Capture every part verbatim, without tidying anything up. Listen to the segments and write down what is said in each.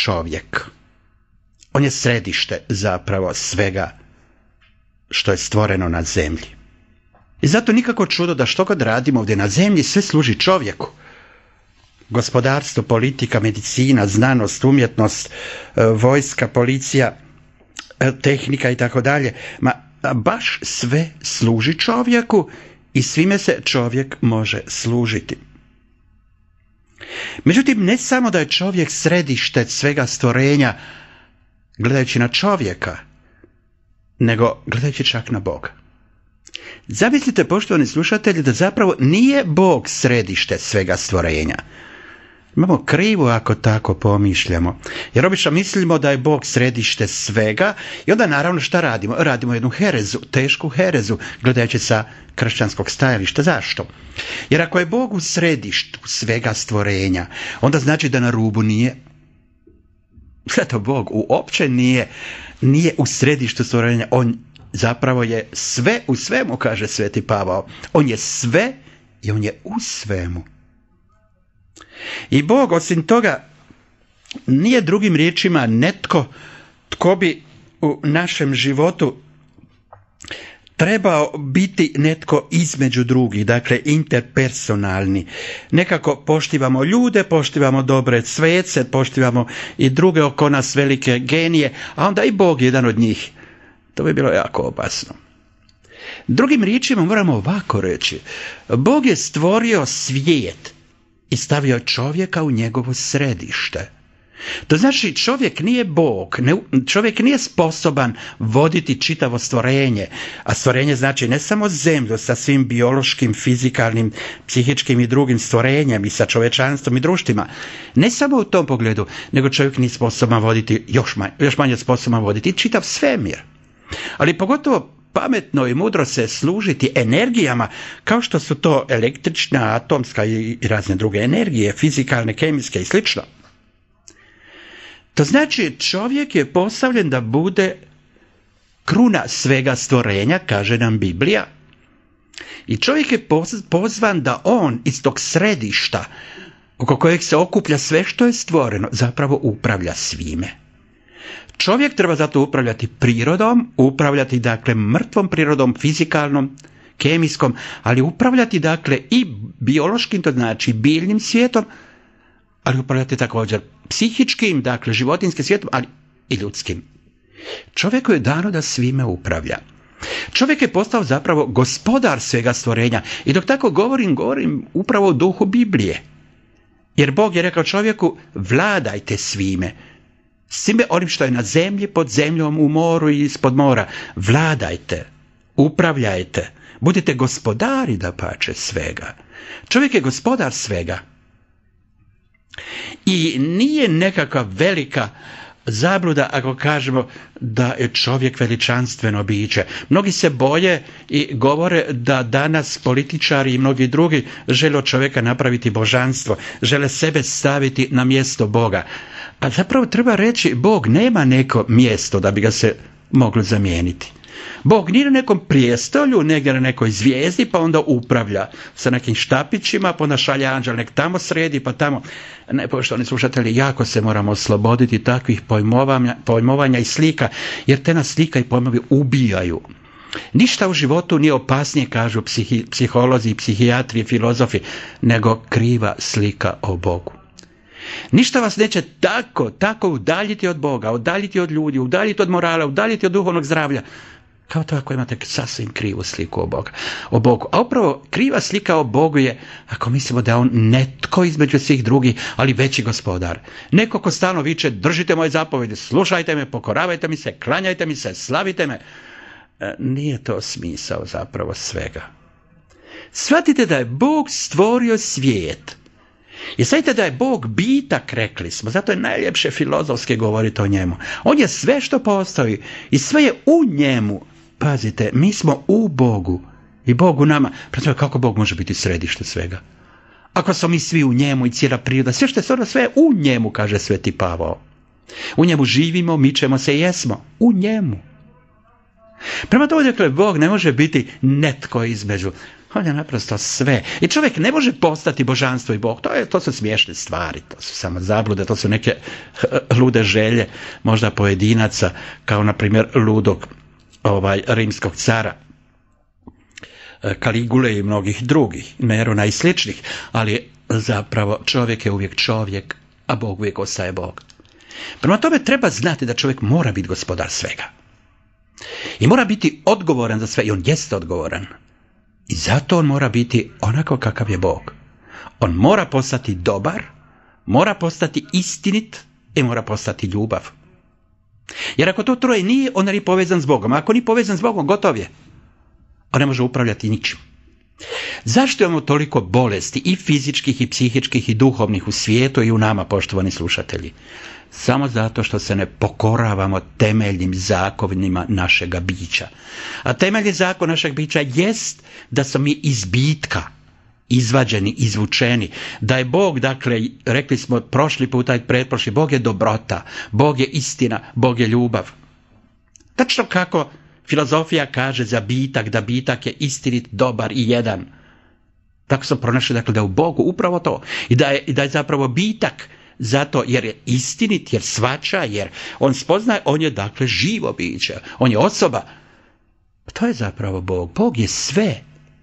čovjek. On je središte zapravo svega što je stvoreno na zemlji. I zato nikako čudo da što god radimo ovdje na zemlji, sve služi čovjeku. Gospodarstvo, politika, medicina, znanost, umjetnost, vojska, policija, tehnika i tako dalje. Ma baš sve služi čovjeku i svime se čovjek može služiti. Međutim, ne samo da je čovjek središte svega stvorenja, gledajući na čovjeka, nego gledajući čak na Boga. Zamislite, poštovani slušatelji, da zapravo nije Bog središte svega stvorenja. Imamo krivo ako tako pomišljamo, jer obično mislimo da je Bog središte svega i onda naravno šta radimo? Radimo jednu herezu, tešku herezu, gledajući sa kršćanskog stajališta. Zašto? Jer ako je Bog u središtu svega stvorenja, onda znači da na rubu nije. Zato Bog uopće nije, nije u središtu stvorenja, on zapravo je sve u svemu, kaže Sveti Pavao. On je sve i on je u svemu. I Bog, osim toga, nije drugim riječima netko tko bi u našem životu trebao biti netko između drugih, dakle interpersonalni. Nekako poštivamo ljude, poštivamo dobre svece, poštivamo i druge oko nas velike genije, a onda i Bog je jedan od njih. To bi bilo jako opasno. Drugim riječima moramo ovako reći. Bog je stvorio svijet i stavio čovjeka u njegovo središte. To znači čovjek nije Bog, ne, čovjek nije sposoban voditi čitavo stvorenje, a stvorenje znači ne samo zemlju sa svim biološkim, fizikalnim, psihičkim i drugim stvorenjem i sa čovječanstvom i društvima. Ne samo u tom pogledu, nego čovjek nije sposoban voditi, još manje, još manje sposoban voditi čitav svemir. Ali pogotovo pametno i mudro se služiti energijama kao što su to električna, atomska i razne druge energije, fizikalne, kemijske i slično. To znači čovjek je postavljen da bude kruna svega stvorenja, kaže nam Biblija. I čovjek je pozvan da on iz tog središta oko kojeg se okuplja sve što je stvoreno zapravo upravlja svime. Čovjek treba zato upravljati prirodom, upravljati dakle mrtvom prirodom, fizikalnom, kemijskom, ali upravljati dakle i biološkim, to znači biljnim svijetom, ali upravljati također psihičkim, dakle životinskim svijetom, ali i ljudskim. Čovjeku je dano da svime upravlja. Čovjek je postao zapravo gospodar svega stvorenja i dok tako govorim, govorim upravo o duhu Biblije. Jer Bog je rekao čovjeku, vladajte svime. Svime onim što je na zemlji, pod zemljom, u moru i ispod mora. Vladajte, upravljajte, budite gospodari dapače svega. Čovjek je gospodar svega. I nije nekakva velika zabluda ako kažemo da je čovjek veličanstveno biće. Mnogi se boje i govore da danas političari i mnogi drugi žele od čovjeka napraviti božanstvo, žele sebe staviti na mjesto Boga. A zapravo treba reći, Bog nema neko mjesto da bi ga se moglo zamijeniti. Bog nije na nekom prijestolju, negdje na nekoj zvijezdi, pa onda upravlja sa nekim štapićima, pa onda šalje anđel, nek tamo sredi, pa tamo. Ne, poštovani slušatelji, jako se moramo osloboditi takvih pojmovanja, pojmovanja i slika, jer te nas slika i pojmovi ubijaju. Ništa u životu nije opasnije, kažu psihi, psiholozi, psihijatri, filozofi, nego kriva slika o Bogu. Ništa vas neće tako, tako udaljiti od Boga, udaljiti od ljudi, udaljiti od morala, udaljiti od duhovnog zdravlja, kao to ako imate sasvim krivu sliku o Bogu. O Bogu. A upravo kriva slika o Bogu je ako mislimo da je on netko između svih drugih, ali veći gospodar. Neko ko stalno viče, držite moje zapovjedi, slušajte me, pokoravajte mi se, klanjajte mi se, slavite me. E, nije to smisao zapravo svega. Shvatite da je Bog stvorio svijet. I shvatite da je Bog bitak, rekli smo, zato je najljepše filozofske govoriti o njemu. On je sve što postoji i sve je u njemu. Pazite, mi smo u Bogu i Bog u nama. Prema kako Bog može biti središte svega? Ako smo mi svi u njemu i cijela priroda, sve što je stvoreno, sve je u njemu, kaže Sveti Pavao. U njemu živimo, mičemo se i jesmo. U njemu. Prema tome, dakle, Bog ne može biti netko između. On je naprosto sve. I čovjek ne može postati božanstvo i Bog. To, je, to su smiješne stvari, to su samo zablude, to su neke lude želje, možda pojedinaca, kao na primjer ludog ovaj, rimskog cara Kaligule i mnogih drugih, Nerona i sličnih, ali zapravo čovjek je uvijek čovjek, a Bog uvijek ostaje Bog. Prema tome treba znati da čovjek mora biti gospodar svega. I mora biti odgovoran za sve, i on jeste odgovoran. I zato on mora biti onako kakav je Bog. On mora postati dobar, mora postati istinit i mora postati ljubav. Jer ako to troje nije, on nije povezan s Bogom. A ako nije povezan s Bogom, gotov je. On ne može upravljati ničim. Zašto imamo toliko bolesti i fizičkih i psihičkih i duhovnih u svijetu i u nama, poštovani slušatelji? Samo zato što se ne pokoravamo temeljnim zakonima našega bića. A temeljni zakon našeg bića jest da smo mi iz bitka izvađeni, izvučeni. Da je Bog, dakle, rekli smo prošli puta i pretprošli, Bog je dobrota, Bog je istina, Bog je ljubav. Tačno kako filozofija kaže za bitak, da bitak je istinit, dobar i jedan. Tako smo pronašli, dakle, da je u Bogu upravo to. I da je, i da je zapravo bitak zato jer je istinit, jer svača, jer on spoznaje, on je dakle živo biće, on je osoba. To je zapravo Bog. Bog je sve.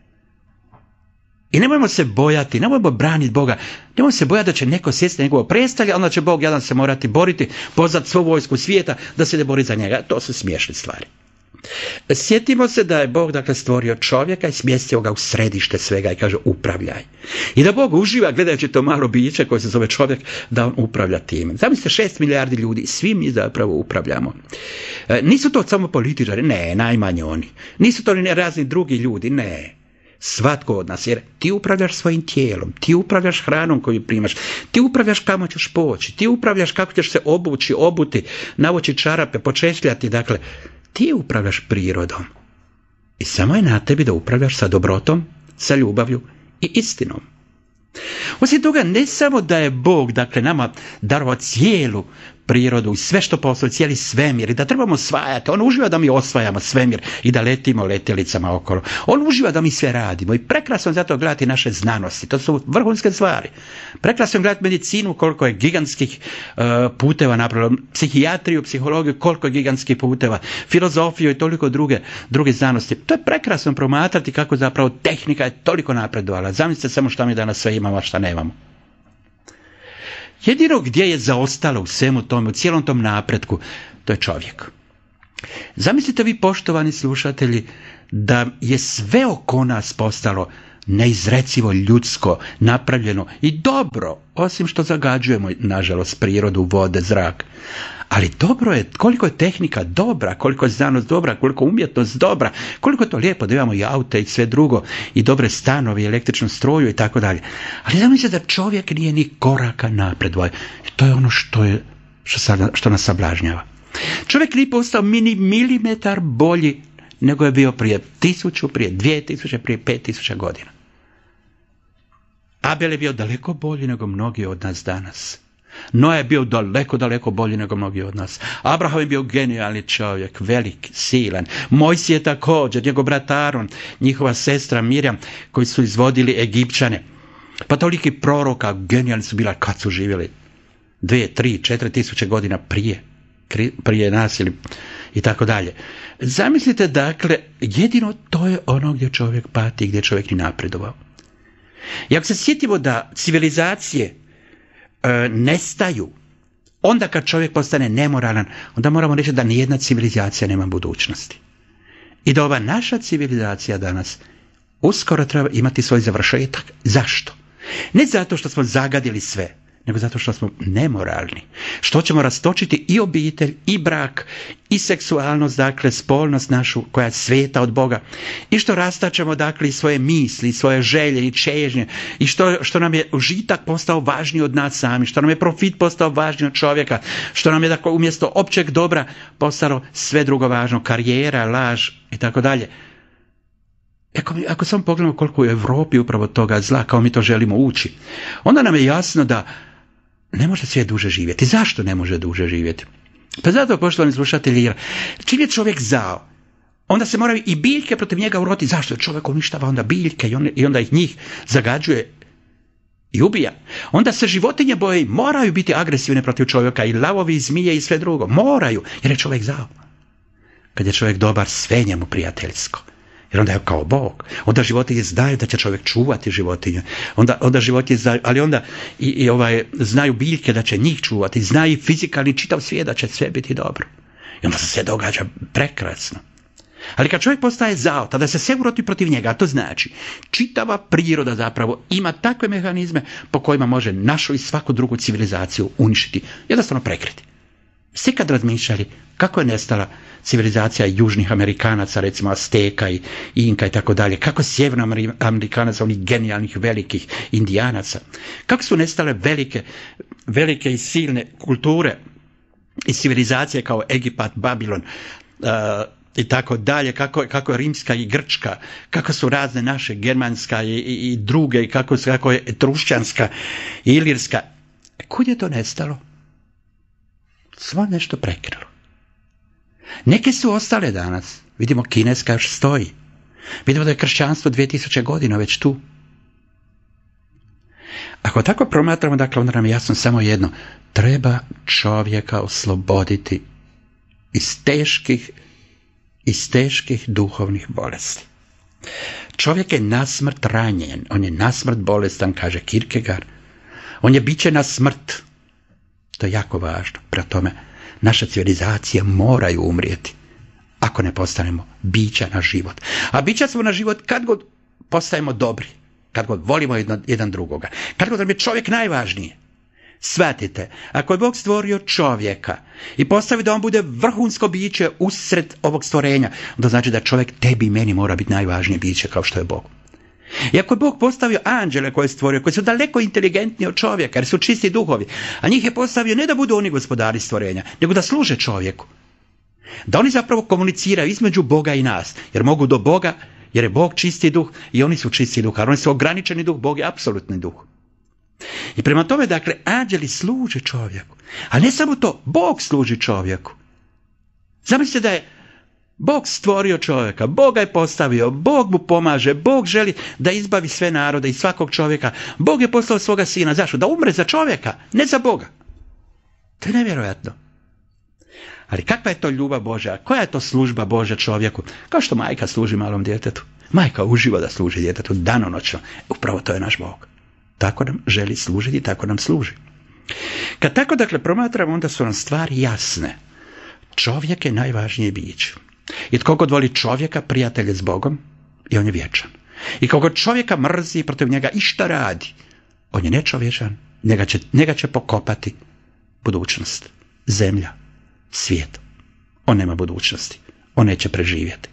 I nemojmo se bojati, nemojmo braniti Boga, nemojmo se bojati da će neko sjesti na njegovo predstavlje, onda će Bog jedan se morati boriti, pozvati svu vojsku svijeta da se ne bori za njega. To su smiješne stvari. Sjetimo se da je Bog, dakle, stvorio čovjeka i smjestio ga u središte svega i kaže upravljaj. I da Bog uživa gledajući to malo biće koje se zove čovjek, da on upravlja time. Zamislite, šest milijardi ljudi, svi mi zapravo upravljamo. E, nisu to samo političari, ne, najmanje oni. Nisu to ni razni drugi ljudi, ne. Svatko od nas, jer ti upravljaš svojim tijelom, ti upravljaš hranom koju primaš, ti upravljaš kamo ćeš poći, ti upravljaš kako ćeš se obući, obuti, navući čarape, počešljati, dakle, ti upravljaš prirodom. I samo je na tebi da upravljaš sa dobrotom, sa ljubavlju i istinom. Osim toga, ne samo da je Bog, dakle, nama darovao cijelu prirodu i sve što postoji, cijeli svemir, i da trebamo osvajati. On uživa da mi osvajamo svemir i da letimo letjelicama okolo. On uživa da mi sve radimo i prekrasno zato gledati naše znanosti. To su vrhunske stvari. Prekrasno gledati medicinu, koliko je gigantskih uh, puteva napravilo, psihijatriju, psihologiju, koliko je gigantskih puteva, filozofiju i toliko druge, druge znanosti. To je prekrasno promatrati kako zapravo tehnika je toliko napredovala. Zamislite samo šta mi danas sve imamo, a šta nemamo. Jedino gdje je zaostalo u svemu tome, u cijelom tom napretku, to je čovjek. Zamislite vi, poštovani slušatelji, da je sve oko nas postalo neizrecivo ljudsko, napravljeno i dobro, osim što zagađujemo, nažalost, prirodu, vode, zrak. Ali dobro je, koliko je tehnika dobra, koliko je znanost dobra, koliko je umjetnost dobra, koliko je to lijepo da imamo i aute i sve drugo, i dobre stanove, i električnu struju i tako dalje. Ali zamislite da čovjek nije ni koraka napred. I to je ono što, je, što, sada, što nas sablažnjava. Čovjek nije postao mini milimetar bolji nego je bio prije tisuću, prije dvije tisuće, prije pet tisuća godina. Abel je bio daleko bolji nego mnogi od nas danas. Noa je bio daleko, daleko bolji nego mnogi od nas. Abraham je bio genijalni čovjek, velik, silan. Mojsije je također, njegov brat Aron, njihova sestra Mirjam, koji su izvodili Egipćane. Pa toliki proroka, genijalni su bila kad su živjeli. Dvije, tri, četiri tisuće godina prije, prije nas ili i tako dalje. Zamislite, dakle, jedino to je ono gdje čovjek pati, gdje čovjek ni napredovao. I ako se sjetimo da civilizacije e, nestaju, onda kad čovjek postane nemoralan, onda moramo reći da nijedna civilizacija nema budućnosti. I da ova naša civilizacija danas uskoro treba imati svoj završetak. Zašto? Ne zato što smo zagadili sve, nego zato što smo nemoralni. Što ćemo rastočiti i obitelj, i brak, i seksualnost, dakle, spolnost našu koja je sveta od Boga. I što rastačemo, dakle, i svoje misli, svoje želje i čežnje. I što, što nam je užitak postao važniji od nas sami. Što nam je profit postao važniji od čovjeka. Što nam je, dakle, umjesto općeg dobra postalo sve drugo važno. Karijera, laž i tako dalje. Ako, ako samo pogledamo koliko u Europi upravo toga zla, kao mi to želimo ući, onda nam je jasno da ne može svijet duže živjeti. Zašto ne može duže živjeti? Pa zato, poštovani slušatelji, čim je čovjek zao, onda se moraju i biljke protiv njega uroti. Zašto? Čovjek uništava onda biljke i, on, i onda ih njih zagađuje i ubija. Onda se životinje boje, moraju biti agresivne protiv čovjeka, i lavovi, i zmije i sve drugo. Moraju, jer je čovjek zao. Kad je čovjek dobar, sve njemu prijateljsko. Jer onda je kao Bog. Onda životinje znaju da će čovjek čuvati životinje. Onda, onda životinje znaju, ali onda i, i ovaj, znaju biljke da će njih čuvati. Znaju i fizikalni čitav svijet da će sve biti dobro. I onda se sve događa prekrasno. Ali kad čovjek postaje zao, tada se sve uroti protiv njega, a to znači čitava priroda zapravo ima takve mehanizme po kojima može našu i svaku drugu civilizaciju uništiti, jednostavno prekriti. Svi kad razmišljali kako je nestala civilizacija južnih Amerikanaca, recimo Azteka i Inka i tako dalje, kako sjevernoamerikanaca, onih genijalnih velikih Indijanaca, kako su nestale velike, velike i silne kulture i civilizacije kao Egipat, Babilon, uh, i tako dalje, kako, kako je rimska i grčka, kako su razne naše germanska i, i, i druge, i kako, kako je etrušćanska i ilirska. Kud je to nestalo? Svo nešto prekrilo. Neke su ostale danas. Vidimo, kineska još stoji. Vidimo da je kršćanstvo dvije tisuće godina već tu. Ako tako promatramo, dakle, onda nam je jasno samo jedno. Treba čovjeka osloboditi iz teških iz teških duhovnih bolesti. Čovjek je nasmrt ranjen, on je nasmrt bolestan, kaže Kierkegaard. On je biće na smrt. To je jako važno. Prema tome, naša civilizacija moraju umrijeti ako ne postanemo bića na život. A bića smo na život kad god postajemo dobri, kad god volimo jedan, jedan drugoga, kad god nam je čovjek najvažniji. Shvatite, ako je Bog stvorio čovjeka i postavio da on bude vrhunsko biće usred ovog stvorenja, onda znači da čovjek tebi i meni mora biti najvažnije biće kao što je Bog. I ako je Bog postavio anđele koje je stvorio, koji su daleko inteligentniji od čovjeka, jer su čisti duhovi, a njih je postavio ne da budu oni gospodari stvorenja, nego da služe čovjeku. Da oni zapravo komuniciraju između Boga i nas, jer mogu do Boga, jer je Bog čisti duh i oni su čisti duh, ali oni su ograničeni duh, Bog je apsolutni duh. I prema tome, dakle, anđeli služe čovjeku. A ne samo to, Bog služi čovjeku. Zamislite da je Bog stvorio čovjeka, Bog ga je postavio, Bog mu pomaže, Bog želi da izbavi sve narode i svakog čovjeka. Bog je poslao svoga sina. Zašto? Da umre za čovjeka, ne za Boga. To je nevjerojatno. Ali kakva je to ljubav Božja? Koja je to služba Božja čovjeku? Kao što majka služi malom djetetu. Majka uživa da služi djetetu danonoćno. Upravo to je naš Bog. Tako nam želi služiti, tako nam služi. Kad tako, dakle, promatramo, onda su nam stvari jasne. Čovjek je najvažnije biće. I tko god voli čovjeka, prijatelj je s Bogom, i on je vječan. I kogo čovjeka mrzi, protiv njega išta radi, on je nečovječan, njega će, njega će pokopati budućnost, zemlja, svijet. On nema budućnosti, on neće preživjeti.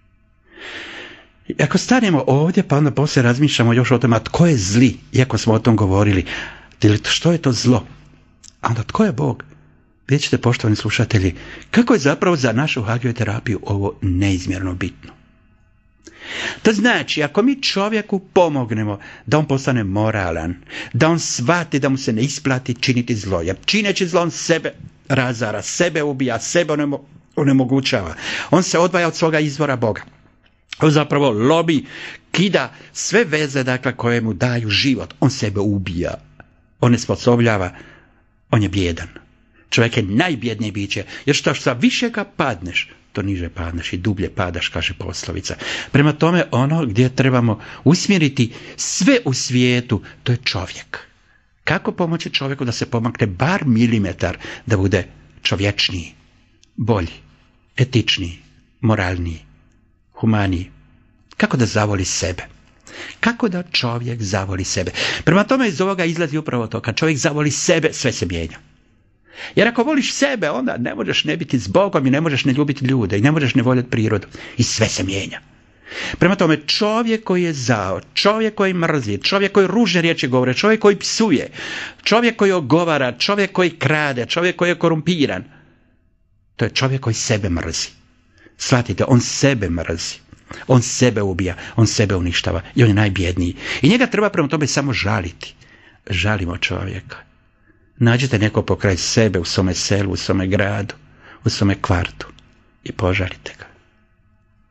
I ako stanemo ovdje, pa onda poslije razmišljamo još o tome, a tko je zli, iako smo o tom govorili, ili što je to zlo, a onda tko je Bog? Vidjet ćete, poštovani slušatelji, kako je zapravo za našu hagioterapiju ovo neizmjerno bitno. To znači, ako mi čovjeku pomognemo da on postane moralan, da on shvati da mu se ne isplati činiti zlo, jer čineći zlo on sebe razara, sebe ubija, sebe onemogućava. On se odvaja od svoga izvora Boga. On zapravo lobi, kida sve veze, dakle, koje mu daju život. On sebe ubija, on ne sposobljava, on je bijedan. Čovjek je najbjednije biće, jer što sa višega padneš, to niže padneš i dublje padaš, kaže poslovica. Prema tome, ono gdje trebamo usmjeriti sve u svijetu, to je čovjek. Kako pomoći čovjeku da se pomakne bar milimetar, da bude čovječniji, bolji, etičniji, moralniji, humaniji? Kako da zavoli sebe? Kako da čovjek zavoli sebe? Prema tome, iz ovoga izlazi upravo to. Kad čovjek zavoli sebe, sve se mijenja. Jer ako voliš sebe, onda ne možeš ne biti s Bogom i ne možeš ne ljubiti ljude i ne možeš ne voljeti prirodu. I sve se mijenja. Prema tome, čovjek koji je zao, čovjek koji mrzi, čovjek koji ružne riječi govore, čovjek koji psuje, čovjek koji ogovara, čovjek koji krade, čovjek koji je korumpiran, to je čovjek koji sebe mrzi. Shvatite, on sebe mrzi. On sebe ubija, on sebe uništava i on je najbjedniji. I njega treba prema tome samo žaliti. Žalimo čovjeka. Nađite neko pokraj sebe u svome selu, u svome gradu, u svome kvartu i požalite ga.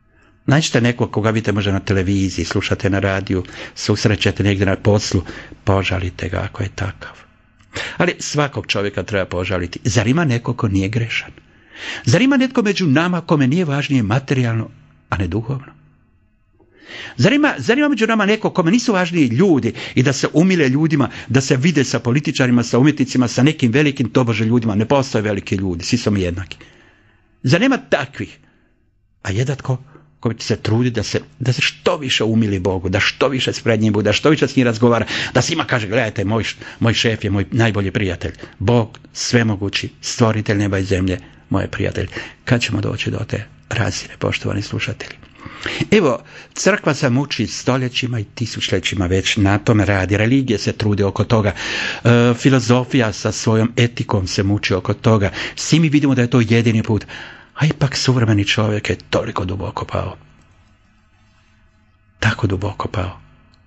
Nađite nekog koga vidite možda na televiziji, slušate na radiju, susrećete negdje na poslu, požalite ga ako je takav. Ali svakog čovjeka treba požaliti. Zar ima neko ko nije grešan? Zar ima netko među nama kome nije važnije materijalno, a ne duhovno? Zar ima, zar ima među nama neko kome nisu važniji ljudi i da se umile ljudima, da se vide sa političarima, sa umjetnicima, sa nekim velikim tobože ljudima? Ne postoje veliki ljudi, svi smo mi jednaki. Zar nema takvih? A jedan tko ko će se trudi da se, da se što više umili Bogu, da što više spred njim bude, da što više s njim razgovara, da svima kaže, gledajte, moj, moj šef je moj najbolji prijatelj. Bog, svemogući, stvoritelj neba i zemlje, moj prijatelj. Kad ćemo doći do te razine, poštovani slušatelji? Evo, crkva se muči stoljećima i tisućljećima već na tome radi. Religije se trude oko toga. E, filozofija sa svojom etikom se muči oko toga. Svi mi vidimo da je to jedini put. A ipak suvremeni čovjek je toliko duboko pao. Tako duboko pao.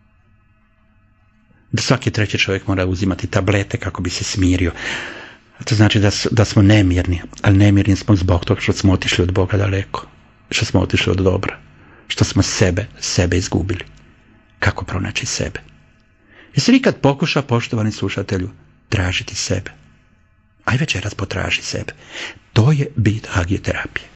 Da svaki treći čovjek mora uzimati tablete kako bi se smirio. To znači da, da smo nemirni. Ali nemirni smo zbog toga što smo otišli od Boga daleko. Što smo otišli od dobra. Što smo sebe, sebe izgubili. Kako pronaći sebe? Jesi nikad pokušao, poštovani slušatelju, tražiti sebe? Aj večeras potraži sebe. To je bit hagioterapije.